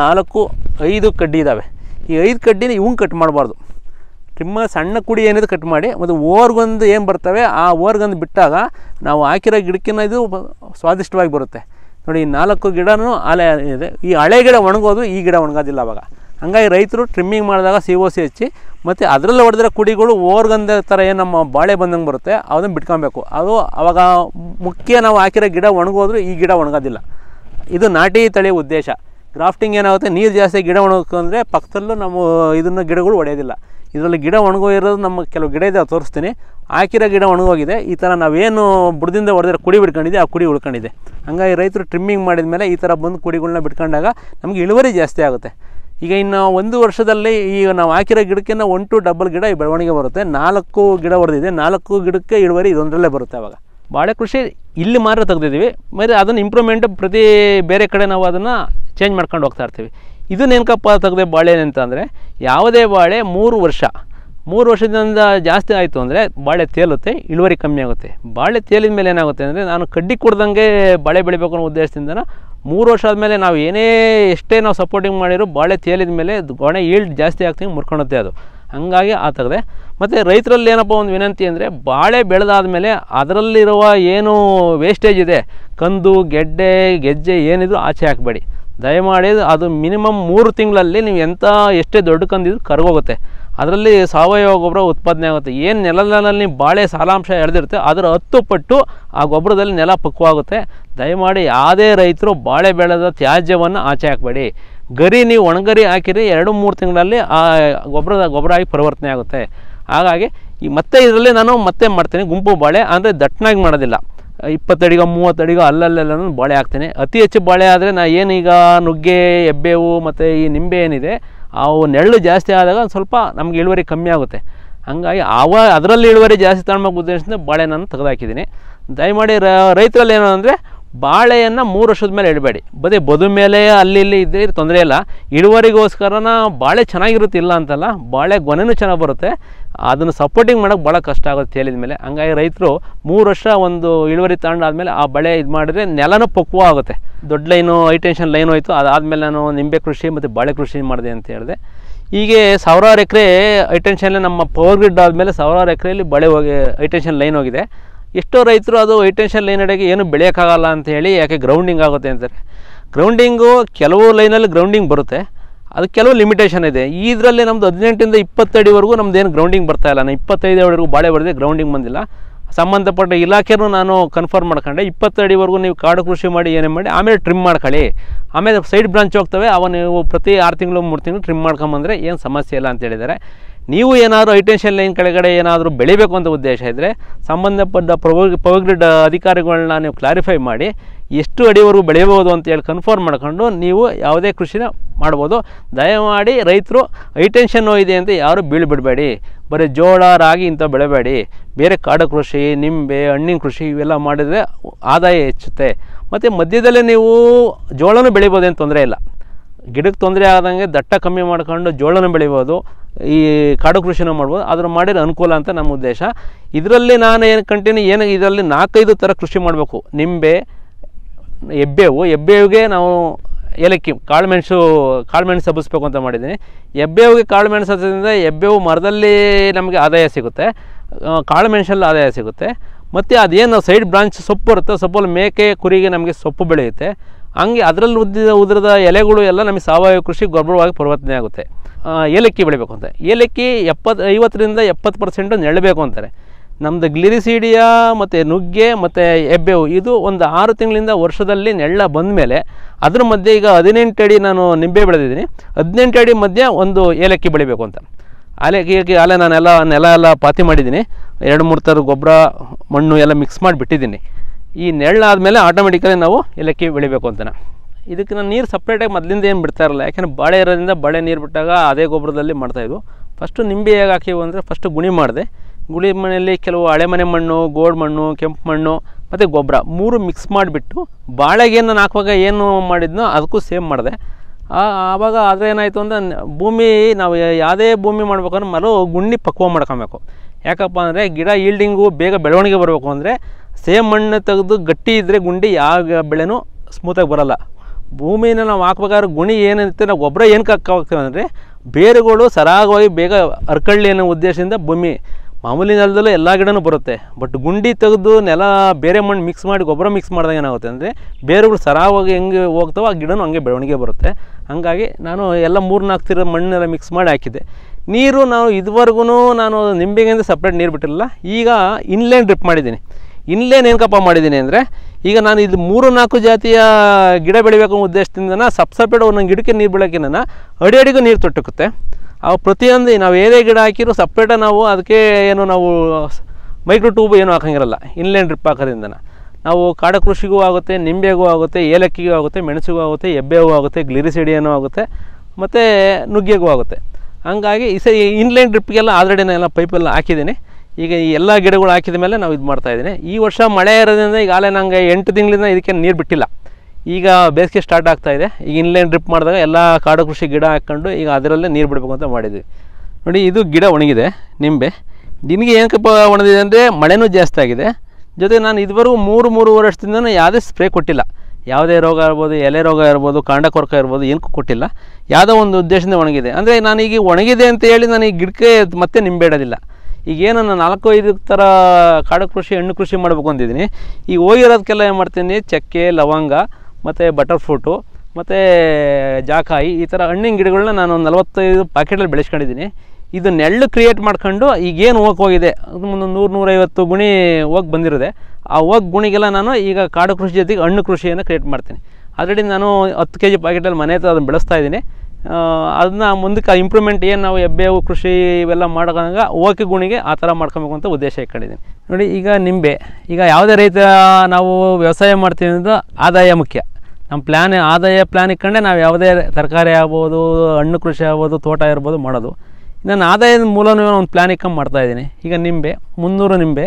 4-5 ಕಡ್ಡಿ ಇದ್ದಾವೆ. ಈ 5 ಕಡ್ಡಿನ ಇವಂಗೆ ಕಟ್ ಮಾಡಬಾರ್ದು. ಟ್ರಿಮ್ಮ ಸಣ್ಣ ಕುಡಿ ಏನಿದೆ ಕಟ್ ಮಾಡಿ, ಮತ್ತು ಓರ್ಗೊಂದು ಏನು ಬರ್ತವೆ ಆ ಓರ್ಗಂದು ಬಿಟ್ಟಾಗ ನಾವು ಹಾಕಿರೋ ಗಿಡಕ್ಕಿಂತ ಇದು ಸ್ವಾದಿಷ್ಟವಾಗಿ ಬರುತ್ತೆ. ನೋಡಿ, 4 ಗಿಡನೂ ಆಲೆ ಇದೆ. ಈ ಹಳೆ ಗಿಡ ಒಣಗೋದು, ಈ ಗಿಡ ಒಣಗೋದಿಲ್ಲ ಅವಾಗ. ಹಾಗಾಗಿ ರೈತರು ಟ್ರಿಮ್ಮಿಂಗ್ ಮಾಡಿದಾಗ COC ಹಚ್ಚಿ ಮತ್ತು ಅದರಲ್ಲಿ ಹೊಡೆದ್ರೆ ಕುಡಿಗಳು ಓರ್ಗಂದ ಥರ ಏನು ನಮ್ಮ ಬಾಳೆ ಬಂದಂಗೆ ಬರುತ್ತೆ, ಅದನ್ನು ಬಿಟ್ಕೊಬೇಕು. ಅದು ಆವಾಗ ಮುಖ್ಯ ನಾವು ಹಾಕಿರೋ ಗಿಡ ಒಣಗೋದ್ರೂ ಈ ಗಿಡ ಒಣಗೋದಿಲ್ಲ. ಇದು ನಾಟಿ ತಳಿಯ ಉದ್ದೇಶ. ಗ್ರಾಫ್ಟಿಂಗ್ ಏನಾಗುತ್ತೆ, ನೀರು ಜಾಸ್ತಿ ಗಿಡ ಒಣಗೋಕಂದರೆ ಪಕ್ಕದಲ್ಲೂ ನಮ್ಮ ಇದನ್ನು ಗಿಡಗಳು ಹೊಡೆಯೋದಿಲ್ಲ. ಇದರಲ್ಲಿ ಗಿಡ ಒಣಗೋಗಿರೋದು ನಮ್ಮ ಕೆಲವು ಗಿಡ ಇದೆ, ತೋರಿಸ್ತೀನಿ. ಹಾಕಿರೋ ಗಿಡ ಒಣಗೋಗಿದೆ. ಈ ಥರ ನಾವೇನು ಬುಡದಿಂದ ಹೊಡೆದ್ರೆ ಕುಡಿ ಬಿಡ್ಕೊಂಡಿದೆ, ಆ ಕುಡಿ ಉಳ್ಕೊಂಡಿದೆ. ಹಾಗಾಗಿ ರೈತರು ಟ್ರಿಮ್ಮಿಂಗ್ ಮಾಡಿದ ಮೇಲೆ ಈ ಥರ ಬಂದು ಕುಡಿಗಳನ್ನ ಬಿಟ್ಕೊಂಡಾಗ ನಮಗೆ ಇಳುವರಿ ಜಾಸ್ತಿ ಆಗುತ್ತೆ. ಈಗ ಇನ್ನು 1 ವರ್ಷದಲ್ಲಿ ಈಗ ನಾವು ಹಾಕಿರೋ ಗಿಡಕ್ಕಿಂತ 1 to ಡಬಲ್ ಗಿಡ ಬೆಳವಣಿಗೆ ಬರುತ್ತೆ. 4 ಗಿಡ ಹೊಡೆದಿದೆ, 4 ಗಿಡಕ್ಕೆ ಇಳುವರಿ ಇದೊಂದರಲ್ಲೇ ಬರುತ್ತೆ. ಆವಾಗ ಬಾಳೆ ಕೃಷಿ ಇಲ್ಲಿ ಮಾತ್ರ ತೆಗೆದಿದ್ದೀವಿ, ಮತ್ತು ಅದನ್ನು ಇಂಪ್ರೂವ್ಮೆಂಟ್ ಪ್ರತಿ ಬೇರೆ ಕಡೆ ನಾವು ಅದನ್ನು ಚೇಂಜ್ ಮಾಡ್ಕೊಂಡು ಹೋಗ್ತಾ ಇರ್ತೀವಿ. ಇದನ್ನ ಏನಕ್ಕಪ್ಪ ತೆಗೆದೆ ಬಾಳೆ ಅಂತಂದರೆ, ಯಾವುದೇ ಬಾಳೆ 3 ವರ್ಷದಿಂದ ಜಾಸ್ತಿ ಆಯಿತು ಅಂದರೆ ಬಾಳೆ ತೇಲುತ್ತೆ, ಇಳುವರಿ ಕಮ್ಮಿ ಆಗುತ್ತೆ. ಬಾಳೆ ತೇಲಿದ ಮೇಲೆ ಏನಾಗುತ್ತೆ ಅಂದರೆ, ನಾನು ಕಡ್ಡಿ ಕೊಡ್ದಂಗೆ ಬಾಳೆ ಬೆಳಿಬೇಕು ಅನ್ನೋ ಉದ್ದೇಶದಿಂದ 3 ವರ್ಷ ಆದಮೇಲೆ ನಾವು ಎಷ್ಟೇ ನಾವು ಸಪೋರ್ಟಿಂಗ್ ಮಾಡಿರೋ ಬಾಳೆ ತೇಲಿದ ಮೇಲೆ ಗೊನೆ ಈಲ್ಡ್ ಜಾಸ್ತಿ ಆಗ್ತಂಗೆ ಮುರ್ಕೊಳುತ್ತೆ ಅದು. ಹಾಗಾಗಿ ಆ ತೆಗೆದೆ. ಮತ್ತು ರೈತರಲ್ಲಿ ಏನಪ್ಪ ಒಂದು ವಿನಂತಿ ಅಂದರೆ, ಬಾಳೆ ಬೆಳೆದಾದಮೇಲೆ ಅದರಲ್ಲಿರುವ ಏನು ವೇಸ್ಟೇಜ್ ಇದೆ, ಕಂದು ಗೆಡ್ಡೆ ಗೆಜ್ಜೆ ಏನಿದ್ರು ಆಚೆ ಹಾಕಬೇಡಿ ದಯಮಾಡಿ. ಅದು ಮಿನಿಮಮ್ 3 ತಿಂಗಳಲ್ಲಿ ನೀವು ಎಷ್ಟೇ ದೊಡ್ಡ ಕಂದಿದ್ರು ಕರಗೋಗುತ್ತೆ. ಅದರಲ್ಲಿ ಸಾವಯವ ಗೊಬ್ಬರ ಉತ್ಪಾದನೆ ಆಗುತ್ತೆ. ಏನು ನೆಲದಲ್ಲಿ ಬಾಳೆ ಸಾಲಾಂಶ ಎಳೆದಿರುತ್ತೆ ಅದರ 10 ಪಟ್ಟು ಆ ಗೊಬ್ಬರದಲ್ಲಿ ನೆಲ ಪಕ್ವಾಗುತ್ತೆ. ದಯಮಾಡಿ ಯಾವುದೇ ರೈತರು ಬಾಳೆ ಬೆಳೆದ ತ್ಯಾಜ್ಯವನ್ನು ಆಚೆ ಹಾಕಬೇಡಿ. ಗರಿ ನೀವು ಒಣಗರಿ ಹಾಕಿರಿ 2-3 ತಿಂಗಳಲ್ಲಿ ಆ ಗೊಬ್ಬರ ಆಗಿ ಪರಿವರ್ತನೆ ಆಗುತ್ತೆ. ಹಾಗಾಗಿ ಮತ್ತೆ ಇದರಲ್ಲಿ ನಾನು ಮಾಡ್ತೀನಿ ಗುಂಪು ಬಾಳೆ, ಅಂದರೆ ದಟ್ಟನಾಗಿ ಮಾಡೋದಿಲ್ಲ. 20 ಅಡಿಗೋ 30 ಅಡಿಗೋ ಅಲ್ಲಲ್ಲೆಲ್ಲ ಬಾಳೆ ಹಾಕ್ತೀನಿ. ಅತಿ ಹೆಚ್ಚು ಬಾಳೆ ಆದರೆ ಏನೀಗ ನುಗ್ಗೆ, ಹೆಬ್ಬೇವು ಮತ್ತು ಈ ನಿಂಬೆ ಏನಿದೆ ಅವು ನೆರಳು ಜಾಸ್ತಿ ಆದಾಗ ಸ್ವಲ್ಪ ನಮಗೆ ಇಳುವರಿ ಕಮ್ಮಿ ಆಗುತ್ತೆ. ಹಾಗಾಗಿ ಅದರಲ್ಲಿ ಇಳುವರಿ ಜಾಸ್ತಿ ತಗೊಳ್ಬೇಕು ಉದ್ದೇಶದಿಂದ ಬಾಳೆ ನಾನು ತೆಗೆದುಹಾಕಿದ್ದೀನಿ. ದಯಮಾಡಿ ರೈತರಲ್ಲಿ ಏನು ಅಂದರೆ, ಬಾಳೆಯನ್ನು 3 ವರ್ಷದ ಮೇಲೆ ಇಡಬೇಡಿ. ಬದು ಮೇಲೆ ಅಲ್ಲಿ ಇಲ್ಲಿ ಇದ್ದರೆ ತೊಂದರೆ ಇಲ್ಲ. ಇಳುವರಿಗೋಸ್ಕರನ ಬಾಳೆ ಚೆನ್ನಾಗಿರುತ್ತೆ ಇಲ್ಲ ಅಂತಲ್ಲ, ಬಾಳೆ ಗೊನೆನೂ ಚೆನ್ನಾಗಿ ಬರುತ್ತೆ. ಅದನ್ನು ಸಪೋರ್ಟಿಂಗ್ ಮಾಡೋಕ್ಕೆ ಭಾಳ ಕಷ್ಟ ಆಗುತ್ತೆ ತೇಲಿದ ಮೇಲೆ. ಹಂಗಾಗಿ ರೈತರು 3 ವರ್ಷ ಒಂದು ಇಳುವರಿ ತಗೊಂಡಾದ್ಮೇಲೆ ಆ ಬೆಳೆ ಇದು ಮಾಡಿದ್ರೆ ನೆಲನೂ ಪಕ್ವ ಆಗುತ್ತೆ. ದೊಡ್ಡ ಲೈನು ಹೈಟೆನ್ಷನ್ ಲೈನ್ ಹೋಯಿತು. ಅದಾದಮೇಲೆ ನಾನು ನಿಂಬೆ ಕೃಷಿ ಮತ್ತು ಬಾಳೆ ಕೃಷಿ ಮಾಡಿದೆ ಅಂತ ಹೇಳಿದೆ. ಹೀಗೆ 1000 ಎಕರೆ ಹೈಟೆನ್ಷನ್ ನಮ್ಮ ಪವರ್ ಗ್ರಿಡ್ ಆದಮೇಲೆ 1000 ಎಕರೆಯಲ್ಲಿ ಬಾಳೆ ಹೈಟೆನ್ಷನ್ ಲೈನ್ ಹೋಗಿದೆ. ಎಷ್ಟೋ ರೈತರು ಅದು ಹೈಟೆನ್ಷನ್ ಲೈನ್ ಅಡೆಗೆ ಏನು ಬೆಳೆಯೋಕ್ಕಾಗಲ್ಲ ಅಂತ ಹೇಳಿ, ಯಾಕೆ ಗ್ರೌಂಡಿಂಗ್ ಆಗುತ್ತೆ ಅಂತಾರೆ. ಗ್ರೌಂಡಿಂಗು ಕೆಲವು ಲೈನಲ್ಲಿ ಗ್ರೌಂಡಿಂಗ್ ಬರುತ್ತೆ, ಅದಕ್ಕೆ ಕೆಲವು ಲಿಮಿಟೇಷನ್ ಇದೆ. ಇದರಲ್ಲಿ ನಮ್ಮದು 18 ರಿಂದ 20 ಅಡಿವರೆಗೂ ನಮ್ದು ಏನು ಗ್ರೌಂಡಿಂಗ್ ಬರ್ತಾಯಿಲ್ಲ. ನಾನು 25 ಅಡಿವರೆಗೂ ಬಾಳೆ ಬರೆದೆ, ಗ್ರೌಂಡಿಂಗ್ ಬಂದಿಲ್ಲ. ಸಂಬಂಧಪಟ್ಟ ಇಲಾಖೆನೂ ನಾನು ಕನ್ಫರ್ಮ್ ಮಾಡ್ಕೊಂಡೆ 20 ಅಡಿವರೆಗೂ ನೀವು ಕಾಡು ಕೃಷಿ ಮಾಡಿ ಏನೇ ಮಾಡಿ ಆಮೇಲೆ ಟ್ರಿಮ್ ಮಾಡ್ಕೊಳ್ಳಿ, ಆಮೇಲೆ ಸೈಡ್ ಬ್ರಾಂಚ್ ಹೋಗ್ತವೆ ಅವ ನೀವು ಪ್ರತಿ 6 ತಿಂಗಳು 3 ತಿಂಗಳು ಟ್ರಿಮ್ ಮಾಡ್ಕೊಂಬಂದರೆ ಏನು ಸಮಸ್ಯೆ ಇಲ್ಲ ಅಂತ ಹೇಳಿದ್ದಾರೆ. ನೀವು ಏನಾದರೂ ಹೈಟೆನ್ಷನ್ ಲೈನ್ ಕೆಳಗಡೆ ಏನಾದರೂ ಬೆಳಿಬೇಕು ಅಂತ ಉದ್ದೇಶ ಇದ್ದರೆ ಸಂಬಂಧಪಟ್ಟ ಪವರ್ ಗ್ರಿಡ್ ಅಧಿಕಾರಿಗಳನ್ನ ನೀವು ಕ್ಲಾರಿಫೈ ಮಾಡಿ ಎಷ್ಟು ಅಡಿವರೆಗೂ ಬೆಳೆಯಬಹುದು ಅಂತೇಳಿ ಕನ್ಫರ್ಮ್ ಮಾಡ್ಕೊಂಡು ನೀವು ಯಾವುದೇ ಕೃಷಿನ ಮಾಡ್ಬೋದು. ದಯಮಾಡಿ ರೈತರು ಹೈಟೆನ್ಷನ್ ಇದೆ ಅಂತ ಯಾರು ಬೀಳ್ಬಿಡಬೇಡಿ. ಬರೀ ಜೋಳ ರಾಗಿ ಇಂಥ ಬೆಳೆಬೇಡಿ. ಬೇರೆ ಕಾಡು ಕೃಷಿ, ನಿಂಬೆ, ಹಣ್ಣಿನ ಕೃಷಿ ಇವೆಲ್ಲ ಮಾಡಿದರೆ ಆದಾಯ ಹೆಚ್ಚುತ್ತೆ. ಮತ್ತು ಮಧ್ಯದಲ್ಲೇ ನೀವು ಜೋಳನೂ ಬೆಳಿಬೋದೇನು ತೊಂದರೆ ಇಲ್ಲ. ಗಿಡಕ್ಕೆ ತೊಂದರೆ ಆದಂಗೆ ದಟ್ಟ ಕಮ್ಮಿ ಮಾಡ್ಕೊಂಡು ಜೋಳನೂ ಬೆಳಿಬೋದು, ಈ ಕಾಡು ಕೃಷಿನೂ ಮಾಡ್ಬೋದು. ಅದ್ರ ಮಾಡಿದ್ರೆ ಅನುಕೂಲ ಅಂತ ನಮ್ಮ ಉದ್ದೇಶ. ಇದರಲ್ಲಿ ನಾನು ಏನು ಇದರಲ್ಲಿ 4-5 ಥರ ಕೃಷಿ ಮಾಡಬೇಕು. ನಿಂಬೆ, ಹೆಬ್ಬೇವಿಗೆ ನಾವು ಏಲಕ್ಕಿ, ಕಾಳುಮೆಣಸು ಹಬ್ಬಿಸ್ಬೇಕು ಅಂತ ಮಾಡಿದ್ದೀನಿ. ಹೆಬ್ಬೇವಿಗೆ ಕಾಳುಮೆಣಸು ಹಚ್ಚೋದ್ರಿಂದ ಹೆಬ್ಬೇವು ಮರದಲ್ಲಿ ನಮಗೆ ಆದಾಯ ಸಿಗುತ್ತೆ, ಕಾಳುಮೆಣಸಲ್ಲಿ ಆದಾಯ ಸಿಗುತ್ತೆ. ಮತ್ತು ಅದೇನು ಸೈಡ್ ಬ್ರಾಂಚ್ ಸೊಪ್ಪು ಬರುತ್ತೆ, ಸೊಪ್ಪಲ್ಲಿ ಮೇಕೆ ಕುರಿಗೆ ನಮಗೆ ಸೊಪ್ಪು ಬೆಳೆಯುತ್ತೆ. ಹಂಗೆ ಅದರಲ್ಲಿ ಉದ್ರದ ಎಲೆಗಳು ಎಲ್ಲ ನಮಗೆ ಸಾವಯವ ಕೃಷಿ ಗೊಬ್ಬರವಾಗಿ ಪರಿವರ್ತನೆ ಆಗುತ್ತೆ. ಏಲಕ್ಕಿ ಬೆಳಿಬೇಕು ಅಂತ ಏಲಕ್ಕಿ 50ರಿಂದ 70% ನೆಡಬೇಕು ಅಂತಾರೆ. ನಮ್ಮದು ಗ್ಲಿರಿಸೀಡಿಯಾ ಮತ್ತು ನುಗ್ಗೆ ಮತ್ತು ಹೆಬ್ಬೇವು ಇದು ಒಂದು 6 ತಿಂಗಳಿಂದ ವರ್ಷದಲ್ಲಿ ನೆಳ್ಳ ಬಂದ ಮೇಲೆ ಅದ್ರ ಮಧ್ಯೆ ಈಗ 18 ಅಡಿ ನಾನು ನಿಂಬೆ ಬೆಳೆದಿದ್ದೀನಿ, 18 ಅಡಿ ಮಧ್ಯೆ ಒಂದು ಏಲಕ್ಕಿ ಬೆಳಿಬೇಕು ಅಂತ. ಅಲ್ಲೇ ನಾನು ನೆಲ ಎಲ್ಲ ಪಾತಿ ಮಾಡಿದ್ದೀನಿ, 2-3 ಥರ ಗೊಬ್ಬರ ಮಣ್ಣು ಎಲ್ಲ ಮಿಕ್ಸ್ ಮಾಡಿ ಬಿಟ್ಟಿದ್ದೀನಿ. ಈ ನೆಳ್ಳಾದಮೇಲೆ ಆಟೋಮೆಟಿಕಲಿ ನಾವು ಏಲಕ್ಕಿ ಬೆಳಿಬೇಕು ಅಂತಾನೆ. ಇದಕ್ಕೆ ನಾನು ನೀರು ಸಪ್ರೇಟಾಗಿ ಮೊದಲಿಂದ ಏನು ಬಿಡ್ತಾ ಇರಲ್ಲ, ಯಾಕೆಂದರೆ ಬಾಳೆ ಇರೋದ್ರಿಂದ ಬಾಳೆ ನೀರು ಬಿಟ್ಟಾಗ ಅದೇ ಗೊಬ್ಬರದಲ್ಲಿ ಮಾಡ್ತಾಯಿದ್ವು. ಫಸ್ಟು ನಿಂಬೆ ಹೇಗೆ ಹಾಕಿವು ಅಂದರೆ ಫಸ್ಟು ಗುಣಿ ಮಾಡಿದೆ. ಗುಳಿ ಮನೆಯಲ್ಲಿ ಕೆಲವು ಹಳೆ ಮನೆ ಮಣ್ಣು, ಗೋಡ್ ಮಣ್ಣು, ಕೆಂಪು ಮಣ್ಣು ಮತ್ತು ಗೊಬ್ಬರ 3 ಮಿಕ್ಸ್ ಮಾಡಿಬಿಟ್ಟು ಬಾಳೆಗೆ ನಾನು ಹಾಕುವಾಗ ಏನು ಮಾಡಿದ್ನೋ ಅದಕ್ಕೂ ಸೇಮ್ ಮಾಡಿದೆ. ಆವಾಗ ಆದರೆ ಏನಾಯಿತು ಅಂದರೆ ಭೂಮಿ ನಾವು ಯಾವುದೇ ಭೂಮಿ ಮಾಡ್ಬೇಕಂದ್ರೆ ಮೊದಲು ಗುಣ್ಣಿ ಪಕ್ವ ಮಾಡ್ಕೊಬೇಕು. ಯಾಕಪ್ಪ ಅಂದರೆ ಗಿಡ ಈಲ್ಡಿಂಗು ಬೇಗ ಬೆಳವಣಿಗೆ ಬರಬೇಕು ಅಂದರೆ ಸೇಮ್ ಮಣ್ಣು ತೆಗೆದು ಗಟ್ಟಿ ಇದ್ದರೆ ಗುಂಡಿ ಯಾವ ಬೆಳೆನೂ ಸ್ಮೂತಾಗಿ ಬರೋಲ್ಲ. ಭೂಮಿನ ನಾವು ಹಾಕ್ಬೇಕಾದ್ರೆ ಗುಣಿ ಏನಿರುತ್ತೆ, ನಾವು ಗೊಬ್ಬರ ಏನಕ್ಕೆ ಹಾಕ್ತೀವಿ ಅಂದರೆ ಬೇರುಗಳು ಸರಾಗವಾಗಿ ಬೇಗ ಹರ್ಕೊಳ್ಳಿ ಅನ್ನೋ ಉದ್ದೇಶದಿಂದ ಭೂಮಿ ಮಾಮೂಲಿ ನೆಲದಲ್ಲೂ ಎಲ್ಲ ಗಿಡನೂ ಬರುತ್ತೆ. ಬಟ್ ಗುಂಡಿ ತೆಗೆದು ನೆಲ ಬೇರೆ ಮಣ್ಣು ಮಿಕ್ಸ್ ಮಾಡಿ ಗೊಬ್ಬರ ಮಿಕ್ಸ್ ಮಾಡಿದಾಗ ಏನಾಗುತ್ತೆ ಅಂದರೆ ಬೇರುಗಳು ಸರಾಗವಾಗಿ ಹೆಂಗೆ ಹೋಗ್ತಾವೋ ಆ ಗಿಡನೂ ಹಂಗೆ ಬೆಳವಣಿಗೆ ಬರುತ್ತೆ. ಹಾಗಾಗಿ ನಾನು ಎಲ್ಲ 3-4 ಥರ ಮಣ್ಣೆಲ್ಲ ಮಿಕ್ಸ್ ಮಾಡಿ ಹಾಕಿದ್ದೆ. ನೀರು ನಾವು ಇದುವರೆಗೂ ನಾನು ನಿಂಬೆಗಿಂತ ಸಪ್ರೇಟ್ ನೀರು ಬಿಟ್ಟಿರಲಿಲ್ಲ. ಈಗ ಇನ್ಲೈನ್ ಡ್ರಿಪ್ ಮಾಡಿದ್ದೀನಿ. ಇನ್ಲೈನ್ ಏನಕ್ಕಪ್ಪ ಮಾಡಿದ್ದೀನಿ ಅಂದರೆ ಈಗ ನಾನು ಇದು 3-4 ಜಾತಿಯ ಗಿಡ ಬೆಳಿಬೇಕು ಅನ್ನೋ ಉದ್ದೇಶದಿಂದ ಸಪ್ರೇಟ್ ಒಂದೊಂದು ಗಿಡಕ್ಕೆ ನೀರು ಬೆಳಕಿನ ಅಡಿಗೂ ನೀರು ತೊಟ್ಟುತ್ತೆ. ಅವು ಪ್ರತಿಯೊಂದು ನಾವು ಏನೇ ಗಿಡ ಹಾಕಿರೂ ಸಪ್ರೇಟಾಗಿ ನಾವು ಅದಕ್ಕೆ ಏನು ನಾವು ಮೈಕ್ರೋ ಟ್ಯೂಬ್ ಏನು ಹಾಕೋಂಗಿರಲ್ಲ. ಇನ್ಲೈನ್ ಡ್ರಿಪ್ ಹಾಕೋದ್ರಿಂದ ನಾವು ಕಾಡು ಕೃಷಿಗೂ ಆಗುತ್ತೆ, ನಿಂಬೆಗೂ ಆಗುತ್ತೆ, ಏಲಕ್ಕಿಗೂ ಆಗುತ್ತೆ, ಮೆಣಸಿಗೂ ಆಗುತ್ತೆ, ಹೆಬ್ಬೇಗೂ ಆಗುತ್ತೆ, ಗ್ಲಿರಿಸಿಡಿಯನೂ ಆಗುತ್ತೆ ಮತ್ತು ನುಗ್ಗೆಗೂ ಆಗುತ್ತೆ. ಹಂಗಾಗಿ ಈ ಇನ್ಲೈನ್ ಡ್ರಿಪ್ಗೆಲ್ಲ ಆಲ್ರೆಡಿ ನಾನೆಲ್ಲ ಪೈಪೆಲ್ಲ ಹಾಕಿದ್ದೀನಿ. ಈಗ ಈ ಎಲ್ಲ ಗಿಡಗಳು ಹಾಕಿದ ಮೇಲೆ ನಾವು ಇದು ಮಾಡ್ತಾಯಿದ್ದೀನಿ. ಈ ವರ್ಷ ಮಳೆ ಇರೋದ್ರಿಂದ ಈಗಾಗಲೇ ನನಗೆ 8 ತಿಂಗಳಿಂದ ಇದಕ್ಕೆ ನೀರು ಬಿಟ್ಟಿಲ್ಲ. ಈಗ ಬೇಸಿಗೆ ಸ್ಟಾರ್ಟ್ ಆಗ್ತಾಯಿದೆ. ಈಗ ಇನ್ಲೈನ್ ಡ್ರಿಪ್ ಮಾಡಿದಾಗ ಎಲ್ಲ ಕಾಡು ಕೃಷಿ ಗಿಡ ಹಾಕ್ಕೊಂಡು ಈಗ ಅದರಲ್ಲೇ ನೀರು ಬಿಡಬೇಕು ಅಂತ ಮಾಡಿದ್ವಿ. ನೋಡಿ, ಇದು ಗಿಡ ಒಣಗಿದೆ ನಿಂಬೆ. ನಿನಗೆ ಏನಕ್ಕಪ್ಪ ಒಣಗಿದೆ ಅಂದರೆ ಮಳೆನೂ ಜಾಸ್ತಿ ಆಗಿದೆ. ಜೊತೆಗೆ ನಾನು ಇದುವರೆಗೂ 3-3.5 ವರ್ಷದಿಂದನೂ ಯಾವುದೇ ಸ್ಪ್ರೇ ಕೊಟ್ಟಿಲ್ಲ. ಯಾವುದೇ ರೋಗ ಇರ್ಬೋದು, ಎಲೆ ರೋಗ ಇರ್ಬೋದು, ಕಾಂಡ ಕೊರಕ ಇರ್ಬೋದು, ಏನಕ್ಕೂ ಕೊಟ್ಟಿಲ್ಲ. ಯಾವುದೋ ಒಂದು ಉದ್ದೇಶದಿಂದ ಒಣಗಿದೆ ಅಂದರೆ ನಾನೀಗ ಒಣಗಿದೆ ಅಂತ ಹೇಳಿ ನಾನು ಈ ಗಿಡಕ್ಕೆ ಮತ್ತೆ ನಿಂಬೆ ಇಡೋದಿಲ್ಲ. ಈಗೇನು ನಾನು 4-5 ಥರ ಕಾಡು ಕೃಷಿ, ಹಣ್ಣು ಕೃಷಿ ಮಾಡಬೇಕು ಅಂತಿದ್ದೀನಿ. ಈಗ ಹೋಗಿರೋದಕ್ಕೆಲ್ಲ ಏನು ಮಾಡ್ತೀನಿ, ಚಕ್ಕೆ, ಲವಂಗ ಮತ್ತು ಬಟರ್ ಫ್ರೂಟು ಮತ್ತು ಜಾಕಾಯಿ ಈ ಥರ ಹಣ್ಣಿನ ಗಿಡಗಳನ್ನ ನಾನು 45 ಪ್ಯಾಕೆಟಲ್ಲಿ ಬೆಳೆಸ್ಕೊಂಡಿದ್ದೀನಿ. ಇದು ನೆರಳು ಕ್ರಿಯೇಟ್ ಮಾಡ್ಕೊಂಡು ಈಗೇನು ಹೋಗಿದೆ ಅದು 100-150 ಗುಣಿ ಹೋಗಿ ಬಂದಿರೋದೆ. ಆ ಗುಣಿಗೆಲ್ಲ ನಾನು ಈಗ ಕಾಡು ಕೃಷಿ ಜೊತೆಗೆ ಹಣ್ಣು ಕೃಷಿಯನ್ನು ಕ್ರಿಯೇಟ್ ಮಾಡ್ತೀನಿ. ಆಲ್ರೆಡಿ ನಾನು 10 kg ಪ್ಯಾಕೆಟಲ್ಲಿ ಮನೆ ಹತ್ರ ಅದನ್ನು ಬೆಳೆಸ್ತಾ ಇದ್ದೀನಿ. ಅದನ್ನ ಮುಂದಕ್ಕೆ ಇಂಪ್ರೂವ್ಮೆಂಟ್ ಏನು ನಾವು ಹೆಬ್ಬೇವು ಕೃಷಿ ಇವೆಲ್ಲ ಮಾಡೋಂಗ ಓಕೆ ಗುಣಿಗೆ ಆ ಥರ ಮಾಡ್ಕೊಬೇಕು ಅಂತ ಉದ್ದೇಶ ಇಟ್ಕೊಂಡಿದ್ದೀನಿ. ನೋಡಿ, ಈಗ ನಿಂಬೆ, ಈಗ ಯಾವುದೇ ರೈತ ನಾವು ವ್ಯವಸಾಯ ಮಾಡ್ತೀವಿ ಅಂದರೆ ಆದಾಯ ಮುಖ್ಯ. ನಮ್ಮ ಆದಾಯ ಪ್ಲ್ಯಾನ್ ಇಟ್ಕೊಂಡೆ ನಾವು ಯಾವುದೇ ತರಕಾರಿ ಆಗ್ಬೋದು, ಹಣ್ಣು ಕೃಷಿ ಆಗ್ಬೋದು, ತೋಟ ಇರ್ಬೋದು ಮಾಡೋದು. ನಾನು ಆದಾಯದ ಮೂಲನೂ ಒಂದು ಪ್ಲ್ಯಾನ್ ಇಟ್ಕೊಂಡು ಮಾಡ್ತಾಯಿದ್ದೀನಿ. ಈಗ ನಿಂಬೆ 300 ನಿಂಬೆ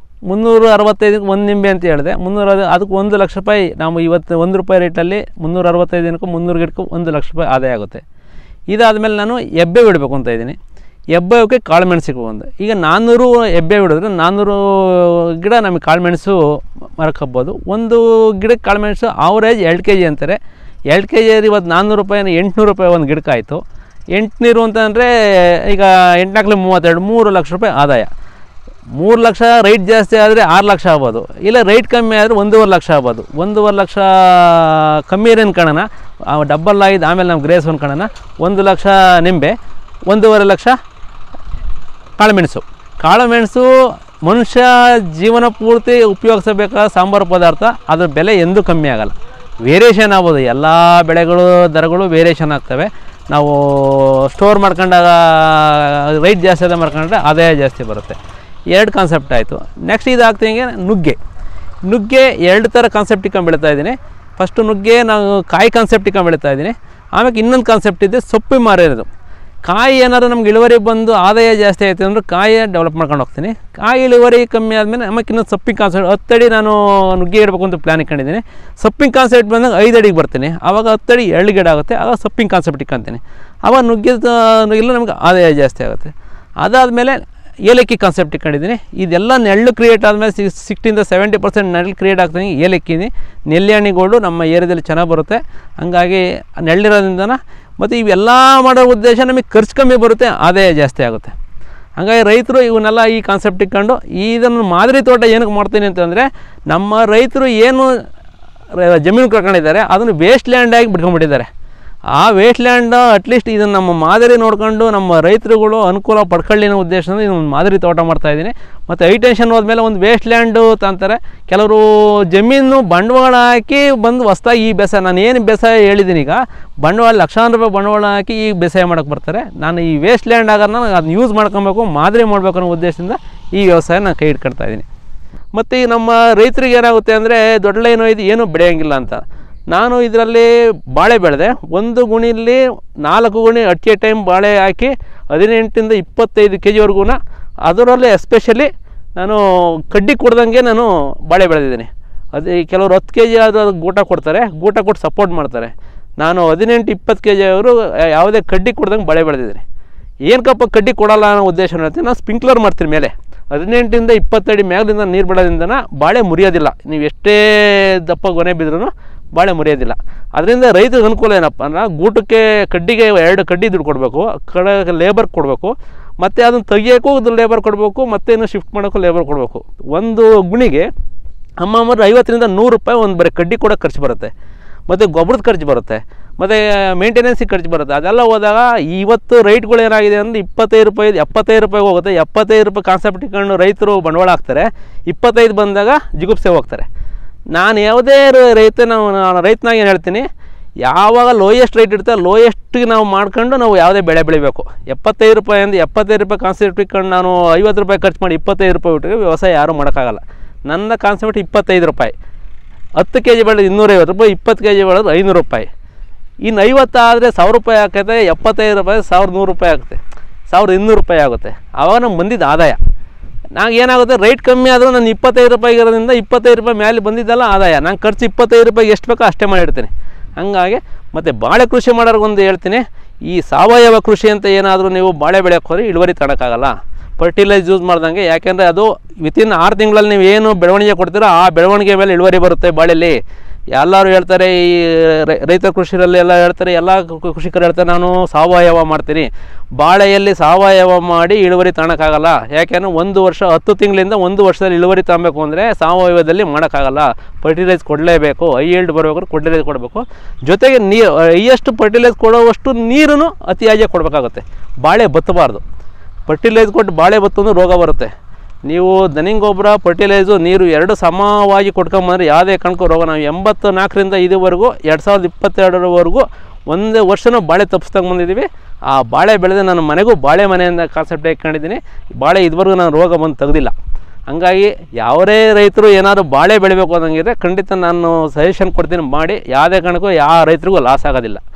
365 ಒಂದು ನಿಂಬೆ ಅಂತ ಹೇಳಿದೆ. 300 ಅದಕ್ಕೆ 1 ಲಕ್ಷ ರೂಪಾಯಿ. ನಾವು ಇವತ್ತು 1 ರೂಪಾಯಿ ರೇಟಲ್ಲಿ 365 ದಿನಕ್ಕೂ 300 ಗಿಡಕ್ಕೂ 1 ಲಕ್ಷ ರೂಪಾಯಿ ಆದಾಯ ಆಗುತ್ತೆ. ಇದಾದಮೇಲೆ ನಾನು ಹೆಬ್ಬೆ ಬಿಡಬೇಕು ಅಂತ ಇದ್ದೀನಿ. ಹೆಬ್ಬೆಗೆ ಕಾಳುಮೆಣಸಿಗೆ ಒಂದು ಈಗ 400 ಹೆಬ್ಬೆ ಬಿಡಿದ್ರೆ 400 ಗಿಡ ನಮಗೆ ಕಾಳುಮೆಣಸು ಮರಕ್ಕೆ ಹಬ್ಬೋದು. ಒಂದು ಗಿಡಕ್ಕೆ ಕಾಳುಮೆಣಸು ಆವ್ರೇಜ್ 2 kg ಅಂತಾರೆ. 2 kg ಇವತ್ತು 400 ರೂಪಾಯಿನ 800 ರೂಪಾಯಿ ಒಂದು ಗಿಡಕ್ಕೆ ಆಯಿತು. 800 ಅಂತಂದರೆ ಈಗ 8×4 = 3 ಲಕ್ಷ ರೂಪಾಯಿ ಆದಾಯ. 3 ಲಕ್ಷ ರೈಟ್ ಜಾಸ್ತಿ ಆದರೆ 6 ಲಕ್ಷ ಆಗ್ಬೋದು, ಇಲ್ಲ ರೈಟ್ ಕಮ್ಮಿ ಆದರೆ 1.5 ಲಕ್ಷ ಆಗ್ಬೋದು. 1.5 ಲಕ್ಷ ಕಮ್ಮಿ ಇರೇನು ಕಾಣೋಣ, ಡಬ್ಬಲ್ ಆಗಿದೆ. ಆಮೇಲೆ ನಾವು ಗ್ರೇಸ್ ಒಂದು ಕಾಣೋಣ. 1 ಲಕ್ಷ ನಿಂಬೆ, 1.5 ಲಕ್ಷ ಕಾಳುಮೆಣಸು. ಮನುಷ್ಯ ಜೀವನ ಪೂರ್ತಿ ಉಪಯೋಗಿಸಬೇಕಾದ ಸಾಂಬಾರು ಪದಾರ್ಥ ಅದ್ರ ಬೆಲೆ ಎಂದೂ ಕಮ್ಮಿ ಆಗಲ್ಲ. ವೇರಿಯೇಷನ್ ಆಗ್ಬೋದು, ಎಲ್ಲ ಬೆಳೆಗಳು ದರಗಳು ವೇರಿಯೇಷನ್ ಆಗ್ತವೆ. ನಾವು ಸ್ಟೋರ್ ಮಾಡ್ಕೊಂಡಾಗ ರೈಟ್ ಜಾಸ್ತಿ ಅದ ಮಾಡ್ಕೊಂಡ್ರೆ ಆದಾಯ ಜಾಸ್ತಿ ಬರುತ್ತೆ. 2 ಕಾನ್ಸೆಪ್ಟ್ ಆಯಿತು. ನೆಕ್ಸ್ಟ್ ಇದಾಗ್ತಿಂಗೆ ನುಗ್ಗೆ 2 ಥರ ಕಾನ್ಸೆಪ್ಟ್ ಇಟ್ಕೊಂಡು ಬೆಳೀತಾ ಇದ್ದೀನಿ. ಫಸ್ಟು ನುಗ್ಗೆ ನಾವು ಕಾಯಿ ಕಾನ್ಸೆಪ್ಟ್ ಇಟ್ಕೊಂಡು ಬೆಳೀತಾ ಇದ್ದೀನಿ. ಆಮೇಲೆ ಇನ್ನೊಂದು ಕಾನ್ಸೆಪ್ಟ್ ಇದೆ ಸೊಪ್ಪು ಮಾರೋದು. ಕಾಯಿ ಏನಾದ್ರು ನಮ್ಗೆ ಇಳುವರಿ ಬಂದು ಆದಾಯ ಜಾಸ್ತಿ ಆಯಿತು ಅಂದರೆ ಕಾಯಿ ಡೆವಲಪ್ ಮಾಡ್ಕೊಂಡು ಹೋಗ್ತೀನಿ. ಕಾಯಿ ಇಳುವರಿ ಕಮ್ಮಿ ಆದಮೇಲೆ ನಮಗೆ ಇನ್ನೊಂದು ಸೊಪ್ಪಿನ ಕಾನ್ಸೆಪ್ಟ್ 10 ಅಡಿ ನಾನು ನುಗ್ಗೆ ಇಡಬೇಕು ಅಂತ ಪ್ಲ್ಯಾನ್ ಇಟ್ಕೊಂಡಿದ್ದೀನಿ. ಸೊಪ್ಪಿನ ಕಾನ್ಸೆಪ್ಟ್ ಬಂದಾಗ 5 ಅಡಿಗೆ ಬರ್ತೀನಿ. ಆವಾಗ 10 ಅಡಿ 2 ಗಿಡ ಆಗುತ್ತೆ. ಆವಾಗ ಸೊಪ್ಪಿನ ಕಾನ್ಸೆಪ್ಟ್ ಇಟ್ಕೊತೀನಿ. ಆವಾಗ ನುಗ್ಗೆಲ್ಲ ನಮ್ಗೆ ಆದಾಯ ಜಾಸ್ತಿ ಆಗುತ್ತೆ. ಅದಾದಮೇಲೆ ಏಲಕ್ಕಿ ಕಾನ್ಸೆಪ್ಟ್ ಇಟ್ಕೊಂಡಿದ್ದೀನಿ. ಇದೆಲ್ಲ ನೆರಳು ಕ್ರಿಯೇಟ್ ಆದಮೇಲೆ 60-70% ನೆರಳು ಕ್ರಿಯೇಟ್ ಆಗ್ತೀನಿ. ಏಲಕ್ಕಿನಿ ನೆಲ್ಲಿ ಗೋಲ್ಡು ನಮ್ಮ ಏರಿಯಾದಲ್ಲಿ ಚೆನ್ನಾಗಿ ಬರುತ್ತೆ. ಹಂಗಾಗಿ ನೆರಳಿರೋದ್ರಿಂದ ಮತ್ತು ಇವೆಲ್ಲ ಮಾಡೋ ಉದ್ದೇಶ ನಮಗೆ ಖರ್ಚು ಕಮ್ಮಿ ಬರುತ್ತೆ, ಆದಾಯ ಜಾಸ್ತಿ ಆಗುತ್ತೆ. ಹಂಗಾಗಿ ರೈತರು ಇವನ್ನೆಲ್ಲ ಈ ಕಾನ್ಸೆಪ್ಟ್ ಇಟ್ಕೊಂಡು ಇದನ್ನು ಮಾದರಿ ತೋಟ ಏನಕ್ಕೆ ಮಾಡ್ತೀನಿ ಅಂತಂದರೆ, ನಮ್ಮ ರೈತರು ಏನು ಜಮೀನು ಕಳ್ಕೊಂಡಿದ್ದಾರೆ ಅದನ್ನು ವೇಸ್ಟ್ ಲ್ಯಾಂಡಾಗಿ ಬಿಟ್ಕೊಂಡ್ಬಿಟ್ಟಿದ್ದಾರೆ. ಆ ವೇಸ್ಟ್ ಲ್ಯಾಂಡ್ ಅಟ್ಲೀಸ್ಟ್ ಇದನ್ನು ನಮ್ಮ ಮಾದರಿ ನೋಡ್ಕೊಂಡು ನಮ್ಮ ರೈತರುಗಳು ಅನುಕೂಲ ಪಡ್ಕೊಳ್ಳಿ ಅನ್ನೋ ಉದ್ದೇಶದಿಂದ ಇದೊಂದು ಮಾದರಿ ತೋಟ ಮಾಡ್ತಾಯಿದ್ದೀನಿ. ಮತ್ತು ಹೈಟೆನ್ಷನ್ ಹೋದ್ಮೇಲೆ ಒಂದು ವೇಸ್ಟ್ ಲ್ಯಾಂಡು ಅಂತಾರೆ. ಕೆಲವರು ಜಮೀನು ಬಂಡವಾಳ ಹಾಕಿ ಬಂದು ಹೊಸ್ದಾಗಿ ಈ ಬೇಸಾಯ, ನಾನು ಏನು ಬೇಸಾಯ ಹೇಳಿದ್ದೀನಿ ಈಗ, ಬಂಡವಾಳ ಲಕ್ಷಾಂತರ ರೂಪಾಯಿ ಬಂಡವಾಳ ಹಾಕಿ ಈ ಬೇಸಾಯ ಮಾಡೋಕ್ಕೆ ಬರ್ತಾರೆ. ನಾನು ಈ ವೇಸ್ಟ್ ಲ್ಯಾಂಡ್ ಆಗೋದನ್ನ ಅದನ್ನ ಯೂಸ್ ಮಾಡ್ಕೊಬೇಕು, ಮಾದರಿ ಮಾಡಬೇಕು ಅನ್ನೋ ಉದ್ದೇಶದಿಂದ ಈ ವ್ಯವಸಾಯ ನಾನು ಕೈ ಇಟ್ಕೊಳ್ತಾ ಇದ್ದೀನಿ. ಮತ್ತು ಈ ನಮ್ಮ ರೈತರಿಗೆ ಏನಾಗುತ್ತೆ ಅಂದರೆ, ದೊಡ್ಡ ಏನೂ ಬೆಳೆಯೋಂಗಿಲ್ಲ ಅಂತ. ನಾನು ಇದರಲ್ಲಿ ಬಾಳೆ ಬೆಳೆದೆ. 1 ಗುಣಿಲಿ 4 ಗುಣಿ ಅಟ್ ಎ ಟೈಮ್ ಬಾಳೆ ಹಾಕಿ 18-25 kgವರೆಗೂ, ಅದರಲ್ಲಿ ಎಸ್ಪೆಷಲಿ ನಾನು ಕಡ್ಡಿ ಕೊಡ್ದಂಗೆ ನಾನು ಬಾಳೆ ಬೆಳೆದಿದ್ದೀನಿ. ಅದು ಕೆಲವರು 10 kg ಆದರೂ ಅದು ಗೂಟ ಕೊಡ್ತಾರೆ, ಗೂಟ ಕೊಟ್ಟು ಸಪೋರ್ಟ್ ಮಾಡ್ತಾರೆ. ನಾನು 18-20 kg ಅವರು ಯಾವುದೇ ಕಡ್ಡಿ ಕೊಡ್ದಂಗೆ ಬಾಳೆ ಬೆಳೆದಿದ್ದೀನಿ. ಏನಕ್ಕಪ್ಪ ಕಡ್ಡಿ ಕೊಡಲ್ಲ ಅನ್ನೋ ಉದ್ದೇಶ ಹೇಳ್ತೀನಿ, ನಾನು ಸ್ಪ್ರಿಂಕ್ಲರ್ ಮಾಡ್ತೀನಿ ಮೇಲೆ 18-20 ಅಡಿ ಮ್ಯಾಗಲಿಂದ ನೀರು ಬಿಡೋದ್ರಿಂದ ಬಾಳೆ ಮುರಿಯೋದಿಲ್ಲ. ನೀವು ಎಷ್ಟೇ ದಪ್ಪ ಗೊನೆ ಬಿದ್ರೂ ಬಾಳೆ ಮುರಿಯೋದಿಲ್ಲ. ಅದರಿಂದ ರೈತರಿಗೆ ಅನುಕೂಲ ಏನಪ್ಪ ಅಂದ್ರೆ, ಗೂಟಕ್ಕೆ ಕಡ್ಡಿಗೆ 2 ಕಡ್ಡಿ ದುಡ್ಡು ಕೊಡಬೇಕು, ಲೇಬರ್ ಕೊಡಬೇಕು, ಮತ್ತು ಅದನ್ನು ತೆಗಿಯೋಕ್ಕೂ ಲೇಬರ್ ಕೊಡಬೇಕು, ಮತ್ತು ಇನ್ನು ಶಿಫ್ಟ್ ಮಾಡೋಕ್ಕೂ ಲೇಬರ್ ಕೊಡಬೇಕು. 1 ಗುಣಿಗೆ ಅಮ್ಮಮ್ಮರು 50-100 ರೂಪಾಯಿ ಒಂದು ಬರೀ ಕಡ್ಡಿ ಕೂಡ ಖರ್ಚು ಬರುತ್ತೆ. ಮತ್ತು ಗೊಬ್ಬರದ ಖರ್ಚು ಬರುತ್ತೆ, ಮತ್ತು ಮೇಂಟೆನೆನ್ಸಿಗೆ ಖರ್ಚು ಬರುತ್ತೆ. ಅದೆಲ್ಲ ಹೋದಾಗ ಇವತ್ತು ರೈಟ್ಗಳು ಏನಾಗಿದೆ ಅಂದರೆ 25 ರೂಪಾಯಿ 75 ರೂಪಾಯಿಗೆ ಹೋಗುತ್ತೆ. 75 ರೂಪಾಯಿ ಕಾನ್ಸೆಪ್ಟ್ ಇಟ್ಕೊಂಡು ರೈತರು ಬಂಡವಾಳ ಹಾಕ್ತಾರೆ. 25 ಬಂದಾಗ ಜಿಗುಪ್ಸೆ ಹೋಗ್ತಾರೆ. ನಾನು ಯಾವುದೇ ರೈತನಾಗ ಏನು ಹೇಳ್ತೀನಿ, ಯಾವಾಗ ಲೋಯೆಸ್ಟ್ ರೇಟ್ ಇರುತ್ತೆ ಲೋಯೆಸ್ಟಿಗೆ ನಾವು ಮಾಡ್ಕೊಂಡು ನಾವು ಯಾವುದೇ ಬೆಳೆ ಬೆಳಿಬೇಕು. 75 ರೂಪಾಯಿ ಅಂದರೆ 75 ರೂಪಾಯಿ ಕಾನ್ಸೆಪ್ಟ್ ಇಟ್ಕೊಂಡು ನಾನು 50 ರೂಪಾಯಿ ಖರ್ಚು ಮಾಡಿ 25 ರೂಪಾಯಿ ಬಿಟ್ಟರೆ ವ್ಯವಸಾಯ ಯಾರೂ ಮಾಡೋಕ್ಕಾಗಲ್ಲ. ನನ್ನ ಕಾನ್ಸೆಪ್ಟ್ 25 ರೂಪಾಯಿ. 10 kg ಬೆಳೆದು 250 ರೂಪಾಯಿ, 20 kg ಬೆಳೆದು 500 ರೂಪಾಯಿ. ಇನ್ನು 50 ಆದರೆ 1000 ರೂಪಾಯಿ ಆಗುತ್ತೆ, 75 ರೂಪಾಯಿ 1100 ರೂಪಾಯಿ ಆಗುತ್ತೆ, 1200 ರೂಪಾಯಿ ಆಗುತ್ತೆ. ಆವಾಗ ನಮ್ಗೆ ಬಂದಿದ್ದು ಆದಾಯ. ನಂಗೆ ಏನಾಗುತ್ತೆ, ರೇಟ್ ಕಮ್ಮಿ ಆದರೂ ನಾನು 25 ರೂಪಾಯಿ ಇರೋದ್ರಿಂದ 25 ರೂಪಾಯಿ ಮೇಲೆ ಬಂದಿದ್ದಲ್ಲ ಆದಾಯ. ನಾನು ಖರ್ಚು 25 ರೂಪಾಯಿಗೆ ಎಷ್ಟು ಬೇಕೋ ಅಷ್ಟೇ ಮಾಡಿರ್ತೀನಿ. ಹಂಗಾಗಿ ಮತ್ತು ಬಾಳೆ ಕೃಷಿ ಮಾಡೋರ್ಗೊಂದು ಹೇಳ್ತೀನಿ, ಈ ಸಾವಯವ ಕೃಷಿ ಅಂತ ಏನಾದರೂ ನೀವು ಬಾಳೆ ಬೆಳೆಯೋಕ್ಕೆ ಹೋದರೆ ಇಳುವರಿ ತಡೋಕ್ಕಾಗಲ್ಲ. ಫರ್ಟಿಲೈಸ್ ಯೂಸ್ ಮಾಡ್ದಂಗೆ, ಯಾಕೆಂದರೆ ಅದು ವಿತಿನ್ 6 ತಿಂಗಳಲ್ಲಿ ನೀವು ಏನು ಬೆಳವಣಿಗೆ ಕೊಡ್ತೀರೋ ಆ ಬೆಳವಣಿಗೆ ಮೇಲೆ ಇಳುವರಿ ಬರುತ್ತೆ ಬಾಳೆಯಲ್ಲಿ. ಎಲ್ಲರೂ ಹೇಳ್ತಾರೆ, ಈ ರೈತ ಕೃಷಿಯಲ್ಲಿ ಎಲ್ಲ ಹೇಳ್ತಾರೆ, ಎಲ್ಲ ಕೃಷಿಕರು ಹೇಳ್ತಾರೆ ನಾನು ಸಾವಯವ ಮಾಡ್ತೀನಿ. ಬಾಳೆಯಲ್ಲಿ ಸಾವಯವ ಮಾಡಿ ಇಳುವರಿ ತಗೊಳಕ್ಕಾಗಲ್ಲ. ಯಾಕೆಂದರೆ 1 ವರ್ಷ 10 ತಿಂಗಳಿಂದ 1 ವರ್ಷದಲ್ಲಿ ಇಳುವರಿ ತಗೊಬೇಕು ಅಂದರೆ ಸಾವಯವದಲ್ಲಿ ಮಾಡೋಕ್ಕಾಗಲ್ಲ. ಫರ್ಟಿಲೈಸ್ ಕೊಡಲೇಬೇಕು, ಹೈ ಈಲ್ಡ್ ಬರಬೇಕು, ಫರ್ಟಿಲೈಸ್ ಕೊಡಬೇಕು. ಜೊತೆಗೆ ನೀರು ಹೈಯೆಸ್ಟ್ ಫರ್ಟಿಲೈಸ್ ಕೊಡುವಷ್ಟು ನೀರನ್ನು ಅತಿಯಾಗಿ ಕೊಡಬೇಕಾಗುತ್ತೆ. ಬಾಳೆ ಬತ್ತಬಾರ್ದು. ಫರ್ಟಿಲೈಸ್ ಕೊಟ್ಟು ಬಾಳೆ ಬತ್ತಂದ್ರೆ ರೋಗ ಬರುತ್ತೆ. ನೀವು ದನಿಂಗ್ ಗೊಬ್ಬರ ಫರ್ಟಿಲೈಸು ನೀರು 2 ಸಮವಾಗಿ ಕೊಟ್ಕೊಂಬಂದ್ರೆ ಯಾವುದೇ ಕಾರಣಕ್ಕೂ ರೋಗ. ನಾವು 84ರಿಂದ ಇದುವರೆಗೂ 2022ರವರೆಗೂ 1 ವರ್ಷನೂ ಬಾಳೆ ತಪ್ಪಿಸ್ದಂಗೆ ಬಂದಿದ್ದೀವಿ. ಆ ಬಾಳೆ ಬೆಳೆದು ನನ್ನ ಮನೆಗೂ ಬಾಳೆ ಮನೆಯಿಂದ ಕಾನ್ಸೆಪ್ಟ್ ಇಟ್ಕೊಂಡಿದ್ದೀನಿ. ಬಾಳೆ ಇದುವರೆಗೂ ನಾನು ರೋಗ ಬಂದು ತೆಗೆದಿಲ್ಲ. ಹಂಗಾಗಿ ಯಾವುದೇ ರೈತರು ಏನಾದರೂ ಬಾಳೆ ಬೆಳಿಬೇಕು ಅನ್ನಂಗಿದ್ರೆ ಖಂಡಿತ ನಾನು ಸಜೆಷನ್ ಕೊಡ್ತೀನಿ, ಮಾಡಿ. ಯಾವುದೇ ಕಾರಣಕ್ಕೂ ಯಾವ ರೈತರಿಗೂ ಲಾಸ್ ಆಗೋದಿಲ್ಲ.